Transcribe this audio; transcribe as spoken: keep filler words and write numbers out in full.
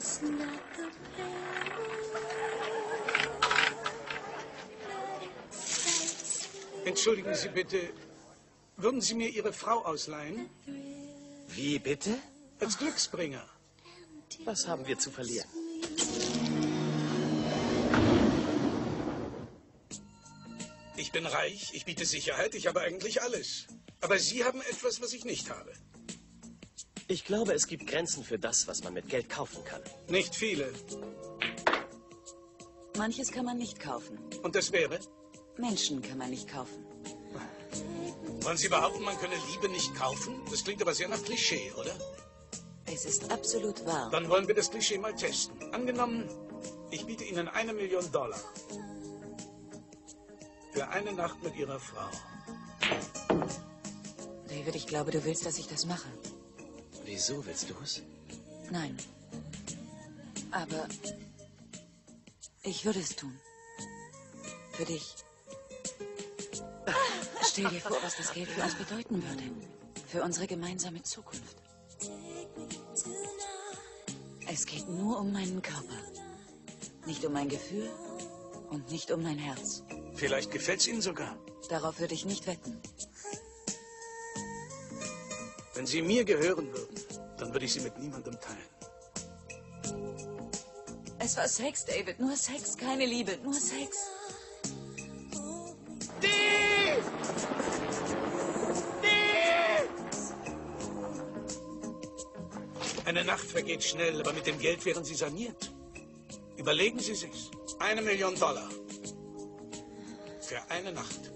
Entschuldigen Sie bitte, würden Sie mir Ihre Frau ausleihen? Wie bitte? Als Glücksbringer. Was haben wir zu verlieren? Ich bin reich, ich biete Sicherheit, ich habe eigentlich alles. Aber Sie haben etwas, was ich nicht habe. Ich glaube, es gibt Grenzen für das, was man mit Geld kaufen kann. Nicht viele. Manches kann man nicht kaufen. Und das wäre? Menschen kann man nicht kaufen. Wollen Sie behaupten, man könne Liebe nicht kaufen? Das klingt aber sehr nach Klischee, oder? Es ist absolut wahr. Dann wollen wir das Klischee mal testen. Angenommen, ich biete Ihnen eine Million Dollar. Für eine Nacht mit Ihrer Frau. David, ich glaube, du willst, dass ich das mache. Wieso willst du es? Nein. Aber ich würde es tun. Für dich. Stell dir vor, was das Geld für uns bedeuten würde. Für unsere gemeinsame Zukunft. Es geht nur um meinen Körper. Nicht um mein Gefühl und nicht um mein Herz. Vielleicht gefällt's Ihnen sogar. Darauf würde ich nicht wetten. Wenn Sie mir gehören würden, dann würde ich sie mit niemandem teilen. Es war Sex, David. Nur Sex, keine Liebe. Nur Sex. Steve! Steve! Eine Nacht vergeht schnell, aber mit dem Geld wären Sie saniert. Überlegen Sie sich's. Eine Million Dollar. Für eine Nacht.